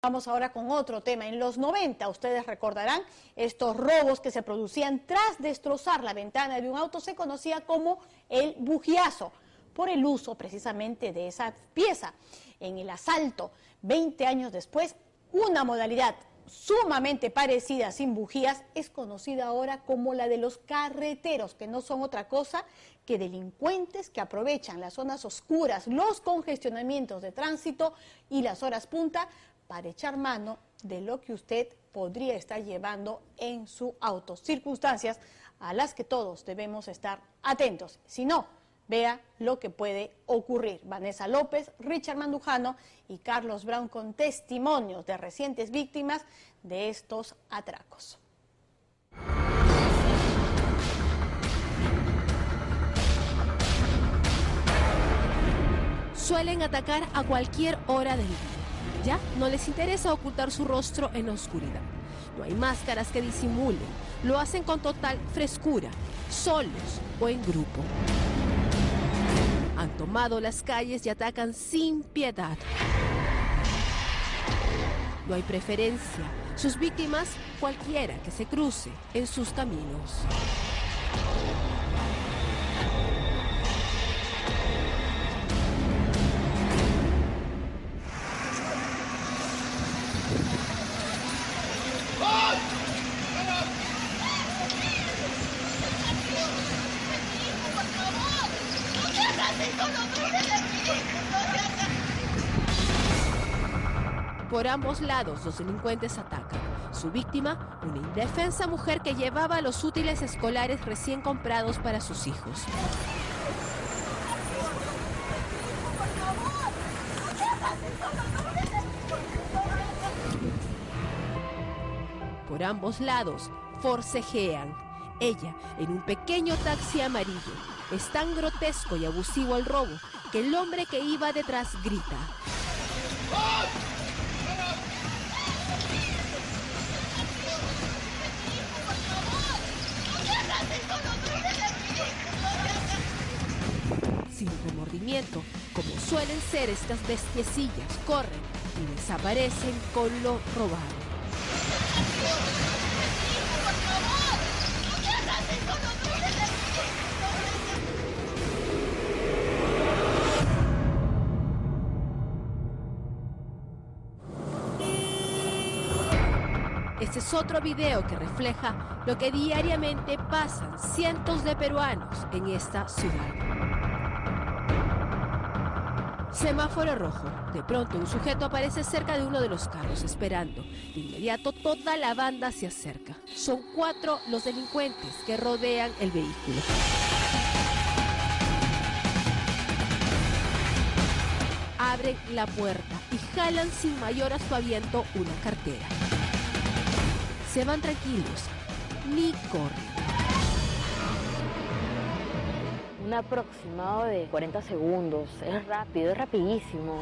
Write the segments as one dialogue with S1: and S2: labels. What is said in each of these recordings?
S1: Vamos ahora con otro tema. En los 90, ustedes recordarán, estos robos que se producían tras destrozar la ventana de un auto se conocía como el bujiazo, por el uso precisamente de esa pieza. En el asalto, 20 años después, una modalidad sumamente parecida, sin bujías, es conocida ahora como la de los carreteros, que no son otra cosa que delincuentes que aprovechan las zonas oscuras, los congestionamientos de tránsito y las horas punta para echar mano de lo que usted podría estar llevando en su auto. Circunstancias a las que todos debemos estar atentos. Si no, vea lo que puede ocurrir. Vanessa López, Richard Mandujano y Carlos Brown con testimonios de recientes víctimas de estos atracos.
S2: Suelen atacar a cualquier hora del día. Ya no les interesa ocultar su rostro en la oscuridad. No hay máscaras que disimulen. Lo hacen con total frescura, solos o en grupo. Han tomado las calles y atacan sin piedad. No hay preferencia. Sus víctimas, cualquiera que se cruce en sus caminos. Por ambos lados los delincuentes atacan. Su víctima, una indefensa mujer que llevaba los útiles escolares recién comprados para sus hijos. Por ambos lados forcejean. Ella en un pequeño taxi amarillo. Es tan grotesco y abusivo el robo que el hombre que iba detrás grita. Sin remordimiento, como suelen ser estas bestiecillas, corren y desaparecen con lo robado. Este es otro video que refleja lo que diariamente pasan cientos de peruanos en esta ciudad. Semáforo rojo. De pronto un sujeto aparece cerca de uno de los carros esperando. De inmediato toda la banda se acerca. Son 4 los delincuentes que rodean el vehículo. Abren la puerta y jalan sin mayor aspaviento una cartera. Se van tranquilos, ni corren.
S3: Un aproximado de 40 segundos. Es rápido, es rapidísimo.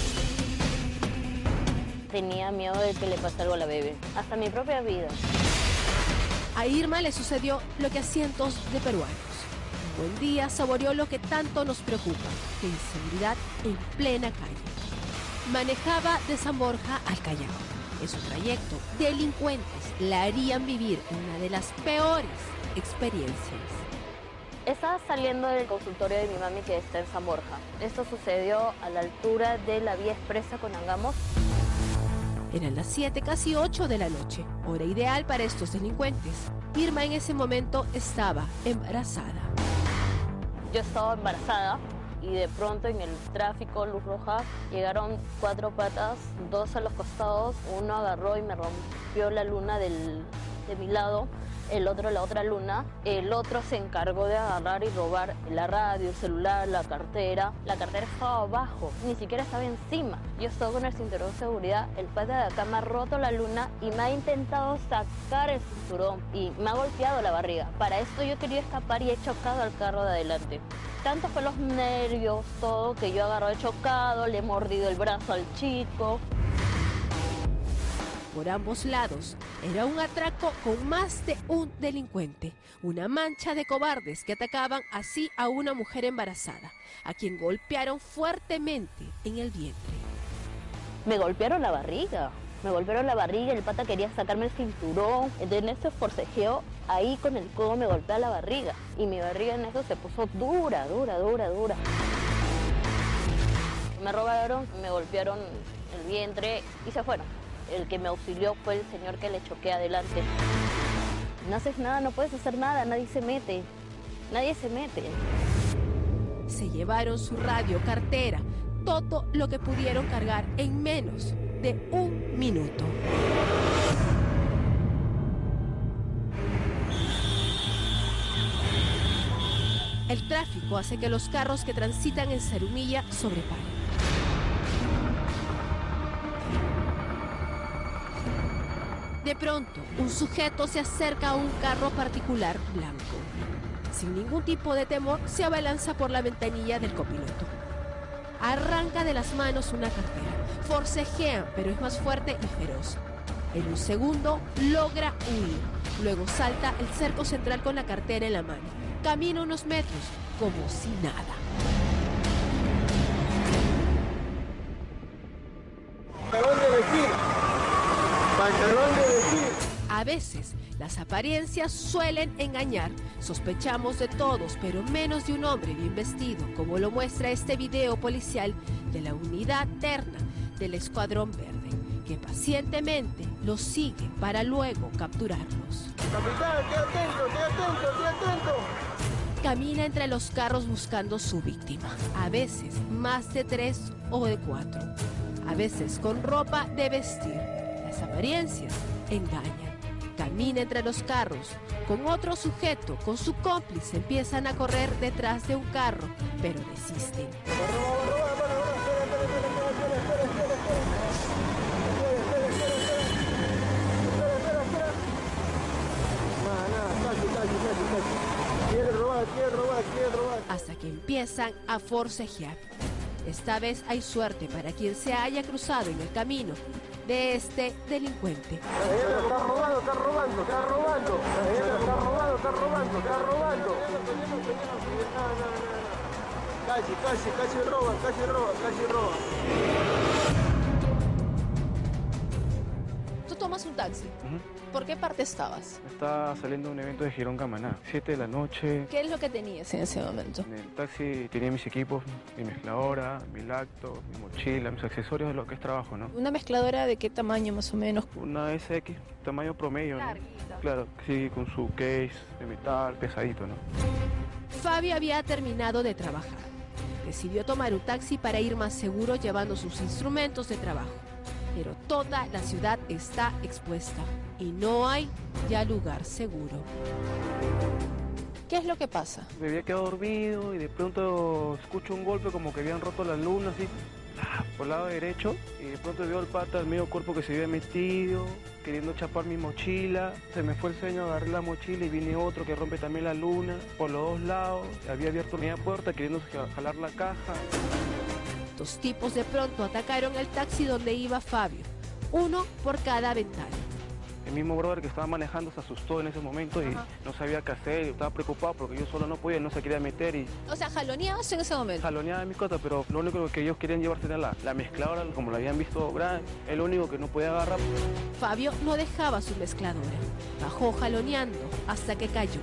S3: Tenía miedo de que le pase algo a la bebé, hasta mi propia vida.
S2: A Irma le sucedió lo que a cientos de peruanos. Un buen día saboreó lo que tanto nos preocupa, la inseguridad en plena calle. Manejaba de San Borja al Callao. En su trayecto, delincuentes la harían vivir una de las peores experiencias.
S3: Estaba saliendo del consultorio de mi mami que está en San Borja. Esto sucedió a la altura de la vía expresa con Angamos.
S2: Eran las 7, casi 8 de la noche, hora ideal para estos delincuentes. Irma en ese momento estaba embarazada.
S3: Yo estaba embarazada y de pronto en el tráfico, luz roja, llegaron 4 patas, 2 a los costados. Uno agarró y me rompió la luna de mi lado, el otro la otra luna. El otro se encargó de agarrar y robar la radio, el celular, la cartera. La cartera estaba abajo, ni siquiera estaba encima. Yo estaba con el cinturón de seguridad, el pata de acá me ha roto la luna y me ha intentado sacar el cinturón y me ha golpeado la barriga. Para esto yo quería escapar y he chocado al carro de adelante. Tanto fue los nervios, todo, que yo agarré chocado, le he mordido el brazo al chico.
S2: Por ambos lados, era un atraco con más de un delincuente, una mancha de cobardes que atacaban así a una mujer embarazada, a quien golpearon fuertemente en el vientre.
S3: Me golpearon la barriga, Me golpearon la barriga, el pata quería sacarme el cinturón. Entonces en ese forcejeo, ahí con el codo me golpea la barriga. Y mi barriga en eso se puso dura. Me robaron, me golpearon el vientre y se fueron. El que me auxilió fue el señor que le choqué adelante. No haces nada, no puedes hacer nada, nadie se mete.
S2: Se llevaron su radio, cartera, todo lo que pudieron cargar en menos de 1 minuto. El tráfico hace que los carros que transitan en Zarumilla sobreparen. De pronto, un sujeto se acerca a un carro particular blanco. Sin ningún tipo de temor, se abalanza por la ventanilla del copiloto. Arranca de las manos una cartera. Forcejean, pero es más fuerte y feroz. En un segundo, logra huir. Luego salta el cerco central con la cartera en la mano. Camina unos metros, como si nada.
S4: Pantalón de vestir.
S2: A veces, las apariencias suelen engañar. Sospechamos de todos, pero menos de un hombre bien vestido, como lo muestra este video policial de la unidad terna del Escuadrón Verde, que pacientemente los sigue para luego capturarlos.
S4: Capitán, estoy atento.
S2: Camina entre los carros buscando su víctima. A veces más de 3 o de 4. A veces con ropa de vestir. Las apariencias engañan. Camina entre los carros. Con otro sujeto, con su cómplice, empiezan a correr detrás de un carro, pero desisten.
S4: Quiere robar.
S2: Hasta que empiezan a forcejear. Esta vez hay suerte para quien se haya cruzado en el camino de este delincuente.
S4: Está robando. Casi roba.
S5: Tú tomas un taxi. ¿Por qué parte estabas?
S6: Estaba saliendo de un evento de Girón Camaná, 7 de la noche.
S5: ¿Qué es lo que tenías en ese momento?
S6: En el taxi tenía mis equipos, mi mezcladora, mi lacto, mi mochila, mis accesorios de lo que es trabajo, ¿no?
S5: ¿Una mezcladora de qué tamaño más o menos?
S6: Una SX, tamaño promedio, ¿no? Claro, sí, con su case de metal, pesadito, ¿no?
S2: Fabio había terminado de trabajar. Decidió tomar un taxi para ir más seguro llevando sus instrumentos de trabajo. Pero toda la ciudad está expuesta y no hay ya lugar seguro.
S5: ¿Qué es lo que pasa?
S6: Me había quedado dormido y de pronto escucho un golpe como que habían roto la luna, así, por el lado derecho, y de pronto veo el pata, el medio cuerpo que se había metido, queriendo chapar mi mochila. Se me fue el sueño, agarré la mochila y viene otro que rompe también la luna por los dos lados. Había abierto media puerta queriendo jalar la caja.
S2: Dos tipos de pronto atacaron el taxi donde iba Fabio, uno por cada ventana.
S6: El mismo brother que estaba manejando se asustó en ese momento y no sabía qué hacer, estaba preocupado porque yo solo no podía, no se quería meter y...
S5: O sea, ¿jaloneabas en ese momento?
S6: Jaloneaba mi cota, pero lo único que ellos querían llevarse era la mezcladora, como la habían visto grande, es lo único que no podía agarrar.
S2: Fabio no dejaba su mezcladora, bajó jaloneando hasta que cayó.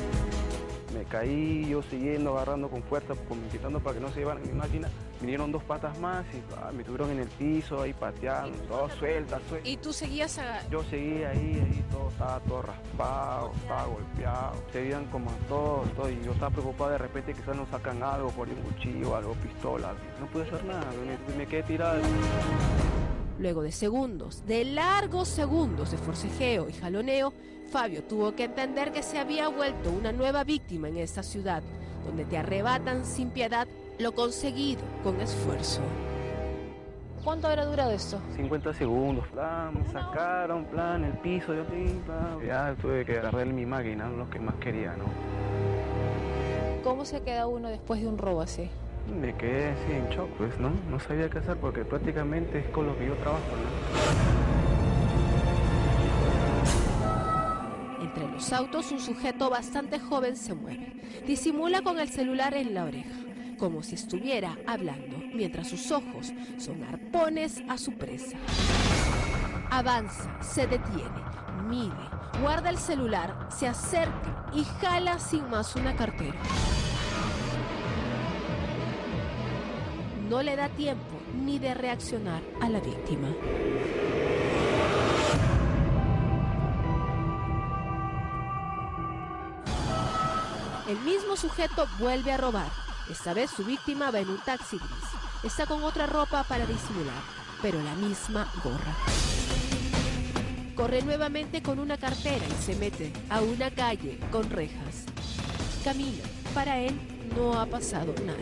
S6: Me caí, yo siguiendo, agarrando con fuerza, quitando para que no se llevaran mi máquina. Vinieron dos patas más y me tuvieron en el piso, ahí pateando, todo suelta.
S5: ¿Y tú seguías
S6: Yo seguía ahí, todo estaba todo raspado, estaba golpeado. Se veían como todo, y yo estaba preocupado de repente quizás nos sacan algo, por un cuchillo, algo, pistola. No pude hacer nada, me quedé tirado.
S2: Luego de segundos, de largos segundos de forcejeo y jaloneo, Fabio tuvo que entender que se había vuelto una nueva víctima en esta ciudad, donde te arrebatan sin piedad lo conseguido con esfuerzo.
S5: ¿Cuánto habrá durado esto?
S6: 50 segundos, me sacaron, el piso, yo ya tuve que agarrar mi máquina, lo que más quería, ¿no?
S5: ¿Cómo se queda uno después de un robo así?
S6: Me quedé así en shock, pues, ¿no? No sabía qué hacer porque prácticamente es con lo que yo trabajo, ¿no?
S2: Entre los autos, un sujeto bastante joven se mueve. Disimula con el celular en la oreja, como si estuviera hablando, mientras sus ojos son arpones a su presa. Avanza, se detiene, mide, guarda el celular, se acerca y jala sin más una cartera. No le da tiempo ni de reaccionar a la víctima. El mismo sujeto vuelve a robar. Esta vez su víctima va en un taxi gris. Está con otra ropa para disimular, pero la misma gorra. Corre nuevamente con una cartera y se mete a una calle con rejas. Camina. Para él no ha pasado nada.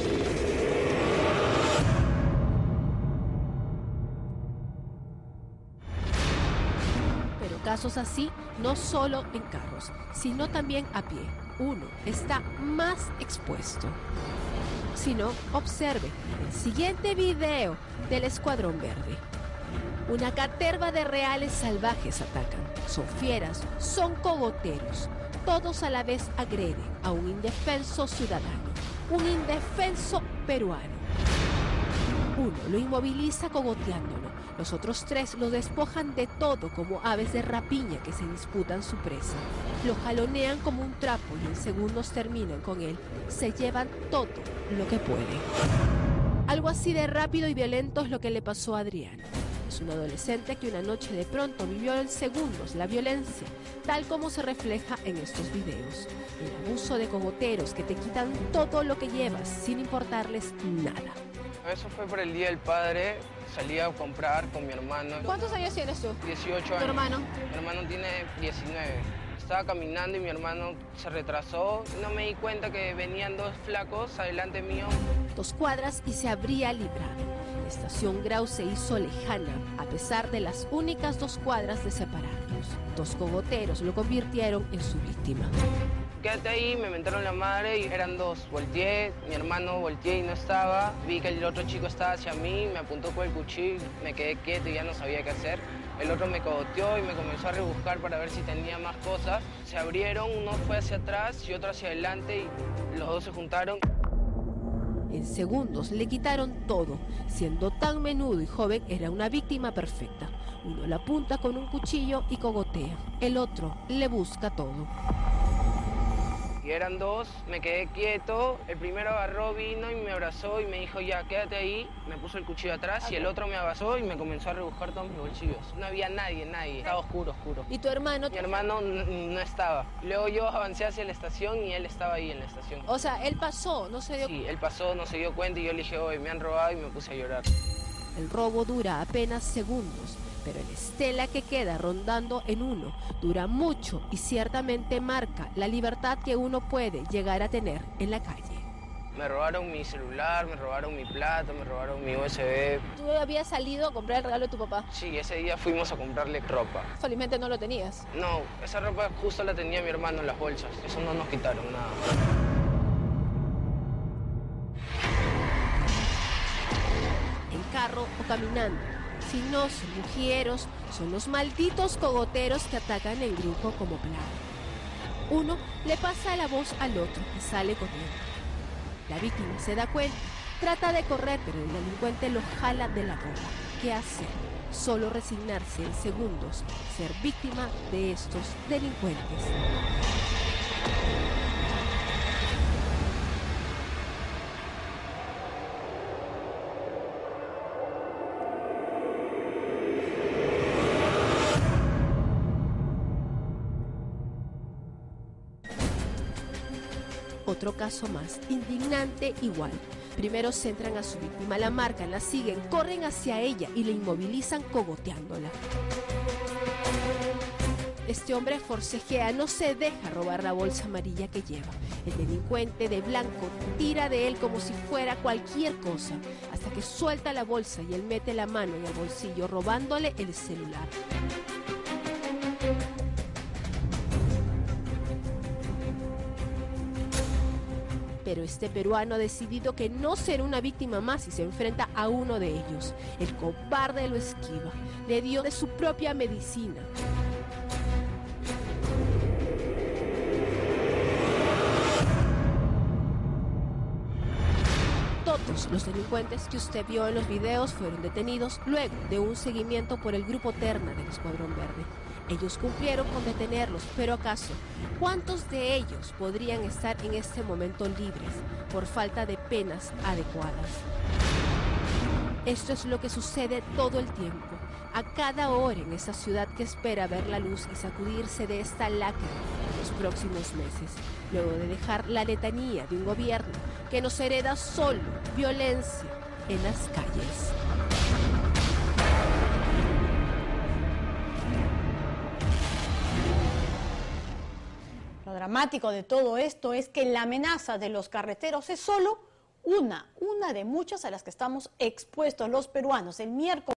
S2: Pero casos así no solo en carros, sino también a pie. Uno está más expuesto. Si no, observe el siguiente video del Escuadrón Verde. Una caterva de reales salvajes atacan. Son fieras, son cogoteros. Todos a la vez agreden a un indefenso ciudadano, un indefenso peruano. Uno lo inmoviliza cogoteándolo. Los otros tres lo despojan de todo como aves de rapiña que se disputan su presa. Lo jalonean como un trapo y en segundos terminan con él. Se llevan todo lo que pueden. Algo así de rápido y violento es lo que le pasó a Adrián. Es un adolescente que una noche de pronto vivió en segundos la violencia, tal como se refleja en estos videos. El abuso de cogoteros que te quitan todo lo que llevas sin importarles nada.
S7: Eso fue por el Día del Padre. Salí a comprar con mi hermano.
S5: ¿Cuántos años tienes tú?
S7: 18 años.
S5: ¿Tu hermano?
S7: Mi hermano tiene 19. Estaba caminando y mi hermano se retrasó. No me di cuenta que venían dos flacos adelante mío.
S2: 2 cuadras y se habría librado. La estación Grau se hizo lejana, a pesar de las únicas 2 cuadras de separarlos. 2 cogoteros lo convirtieron en su víctima.
S7: Quédate ahí, me mentaron la madre y eran 2. Volteé, mi hermano volteé y no estaba. Vi que el otro chico estaba hacia mí, me apuntó con el cuchillo, me quedé quieto y ya no sabía qué hacer. El otro me cogoteó y me comenzó a rebuscar para ver si tenía más cosas. Se abrieron, uno fue hacia atrás y otro hacia adelante y los 2 se juntaron.
S2: En segundos le quitaron todo. Siendo tan menudo y joven, era una víctima perfecta. Uno la apunta con un cuchillo y cogotea. El otro le busca todo.
S7: Y eran 2, me quedé quieto. El primero agarró, vino y me abrazó y me dijo, ya, quédate ahí. Me puso el cuchillo atrás y el otro me abrazó y me comenzó a rebuscar todos mis bolsillos. No había nadie. Estaba oscuro, oscuro.
S5: ¿Y tu hermano?
S7: Mi hermano no estaba. Luego yo avancé hacia la estación y él estaba ahí en la estación.
S5: O sea, él pasó, no se dio...
S7: Sí, él pasó, no se dio cuenta y yo le dije, oye, me han robado y me puse a llorar.
S2: El robo dura apenas segundos, pero el estela que queda rondando en uno dura mucho y ciertamente marca la libertad que uno puede llegar a tener en la calle.
S7: Me robaron mi celular, me robaron mi plata, me robaron mi USB.
S5: ¿Tú habías salido a comprar el regalo de tu papá?
S7: Sí, ese día fuimos a comprarle ropa.
S5: Felizmente no lo tenías.
S7: No, esa ropa justo la tenía mi hermano en las bolsas. Eso no nos quitaron nada.
S2: En carro o caminando. Si no son mujieros, son los malditos cogoteros que atacan en grupo como plaga. Uno le pasa la voz al otro y sale corriendo. La víctima se da cuenta, trata de correr, pero el delincuente lo jala de la ropa. ¿Qué hacer? Solo resignarse en segundos, ser víctima de estos delincuentes. Otro caso más, indignante igual. Primero centran a su víctima, la marcan, la siguen, corren hacia ella y la inmovilizan cogoteándola. Este hombre forcejea, no se deja robar la bolsa amarilla que lleva. El delincuente de blanco tira de él como si fuera cualquier cosa, hasta que suelta la bolsa y él mete la mano en el bolsillo robándole el celular. Pero este peruano ha decidido que no será una víctima más y se enfrenta a uno de ellos. El cobarde lo esquiva, le dio de su propia medicina. Todo muertos. Los delincuentes que usted vio en los videos fueron detenidos luego de un seguimiento por el grupo Terna del Escuadrón Verde. Ellos cumplieron con detenerlos, pero ¿acaso cuántos de ellos podrían estar en este momento libres por falta de penas adecuadas? Esto es lo que sucede todo el tiempo, a cada hora en esta ciudad que espera ver la luz y sacudirse de esta lacra en los próximos meses, luego de dejar la letanía de un gobierno que nos hereda solo violencia en las calles.
S1: Lo dramático de todo esto es que la amenaza de los carreteros es solo una de muchas a las que estamos expuestos los peruanos. El miércoles